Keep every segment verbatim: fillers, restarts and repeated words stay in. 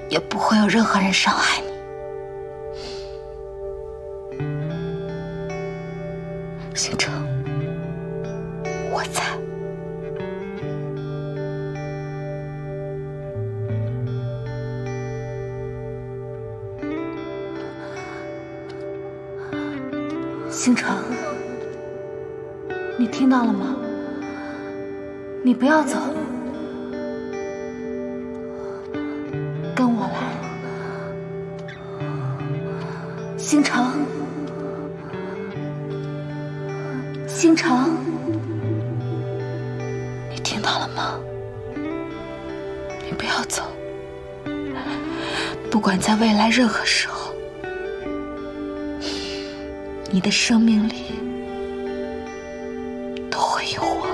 也不会有任何人伤害你。星辰，我在。星辰，你听到了吗？你不要走，跟我来。星辰，星辰，你听到了吗？你不要走，不管在未来任何时候，你的生命里都会有我。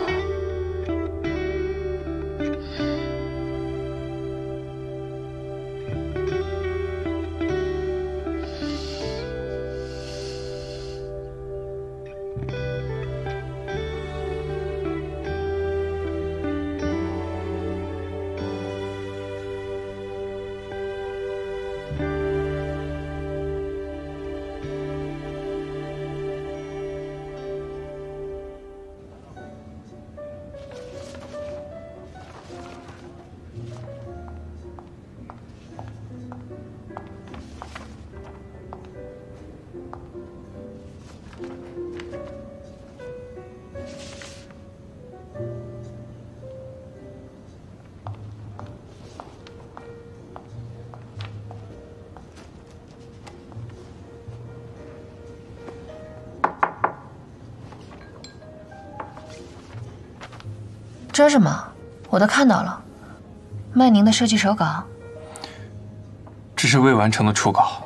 这什么？我都看到了，曼宁的设计手稿。 这是未完成的初稿。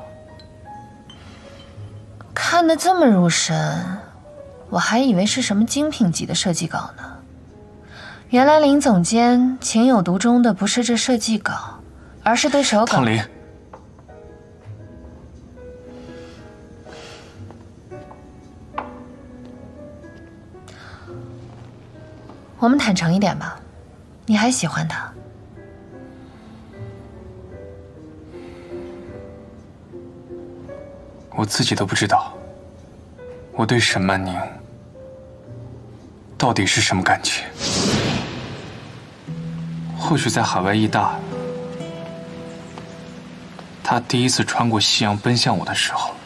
看得这么入神，我还以为是什么精品级的设计稿呢。原来林总监情有独钟的不是这设计稿，而是对手稿。 唐林， 我们坦诚一点吧，你还喜欢他？ 我自己都不知道，我对沈曼宁到底是什么感情。或许在海外艺大，他第一次穿过夕阳奔向我的时候，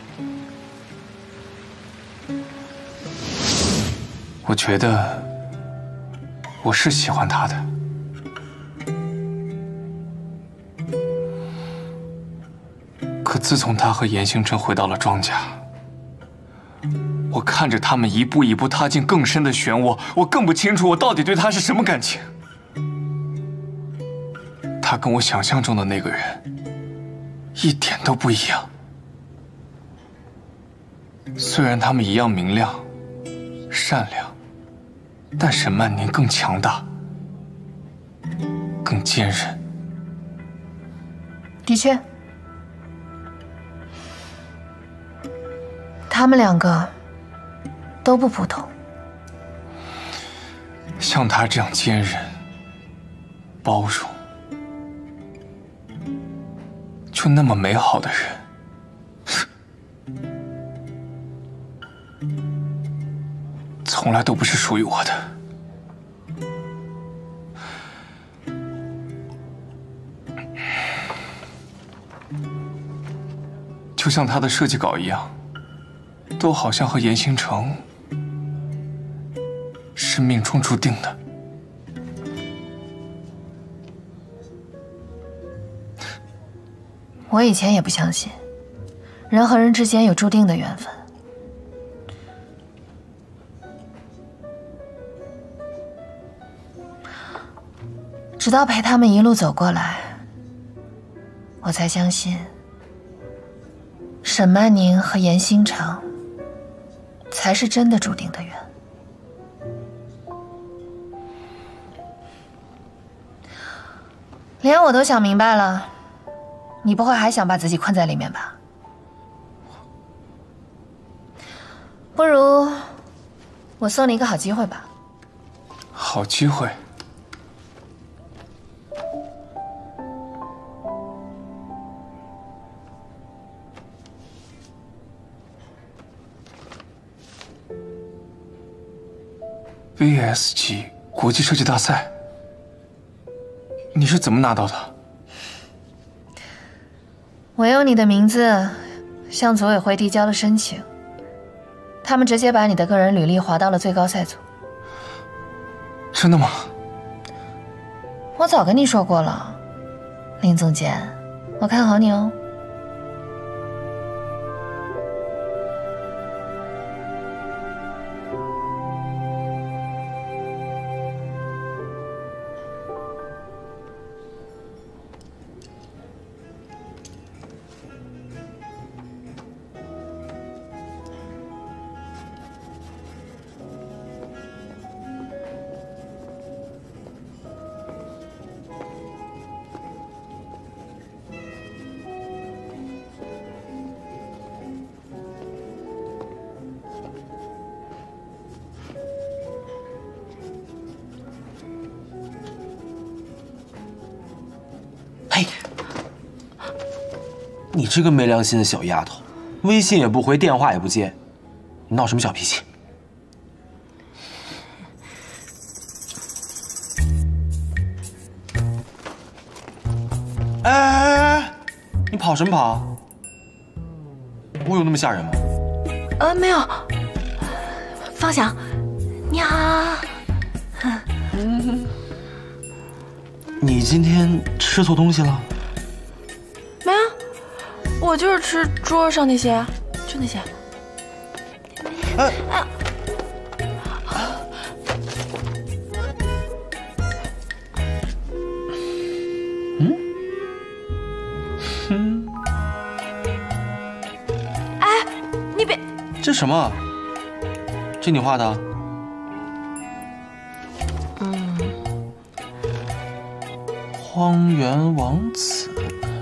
我觉得我是喜欢他的。可自从他和严星辰回到了庄家，我看着他们一步一步踏进更深的漩涡，我更不清楚我到底对他是什么感情。他跟我想象中的那个人一点都不一样。虽然他们一样明亮、善良，但沈曼宁更强大，更坚韧。 的确，他们两个都不普通。 像他这样坚韧、包容，就那么美好的人，从来都不是属于我的。就像他的设计稿一样，都好像和严星城是命中注定的。 我以前也不相信，人和人之间有注定的缘分。直到陪他们一路走过来，我才相信沈曼宁和严星城才是真的注定的缘。连我都想明白了，你不会还想把自己困在里面吧？不如我送你一个好机会吧。 好机会？ V S 级国际设计大赛，你是怎么拿到的？ 我用你的名字向组委会递交了申请，他们直接把你的个人履历划到了最高赛组。 真的吗？ 我早跟你说过了，林总监，我看好你哦。 嘿，你这个没良心的小丫头，微信也不回，电话也不接，你闹什么小脾气？哎哎哎，你跑什么跑？我有那么吓人吗？ 呃，没有。方翔，你好。 嗯，你今天吃错东西了？ 没有，我就是吃桌上那些，就那些。 哎。 啊嗯？嗯。 哎，你别。 这什么？这你画的？ 嗯。 荒原王子。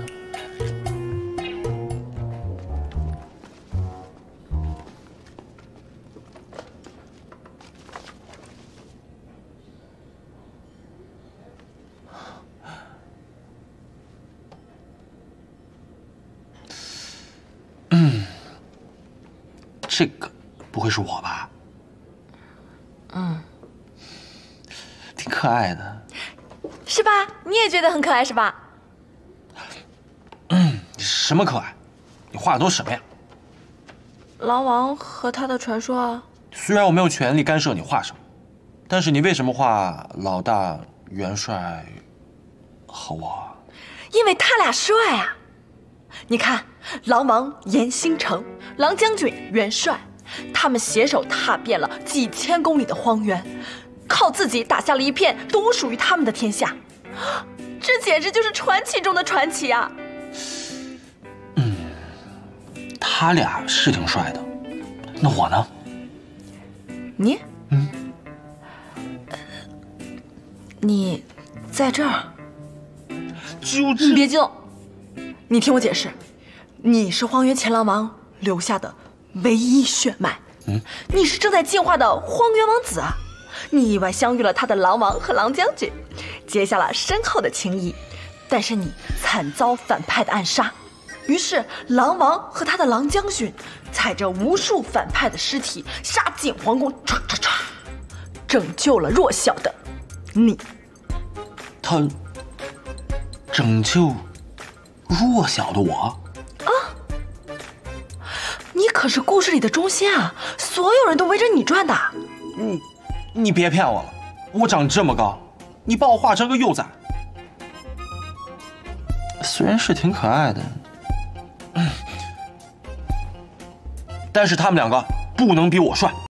嗯，这个不会是我吧？ 嗯， 挺可爱的， 是吧？你也觉得很可爱是吧？ 嗯，什么可爱？你画的都是什么呀？ 狼王和他的传说啊。 虽然我没有权利干涉你画什么，但是你为什么画老大、元帅和我？ 因为他俩帅啊！你看，狼王严兴诚，狼将军元帅，他们携手踏遍了几千公里的荒原，靠自己打下了一片独属于他们的天下。这简直就是传奇中的传奇啊！ 嗯，他俩是挺帅的，那我呢？ 你？ 嗯， 你在这儿？ 就这…… 你别激动，你听我解释，你是荒原前狼王留下的唯一血脉， 嗯， 你是正在进化的荒原王子啊！你意外相遇了他的狼王和狼将军，结下了深厚的情谊，但是你惨遭反派的暗杀，于是狼王和他的狼将军踩着无数反派的尸体杀进皇宫，唰唰唰，拯救了弱小的你。 他拯救弱小的我啊！你可是故事里的中心啊，所有人都围着你转的。 你，你别骗我了，我长这么高，你把我画成个幼崽，虽然是挺可爱的，嗯，但是他们两个不能比我帅。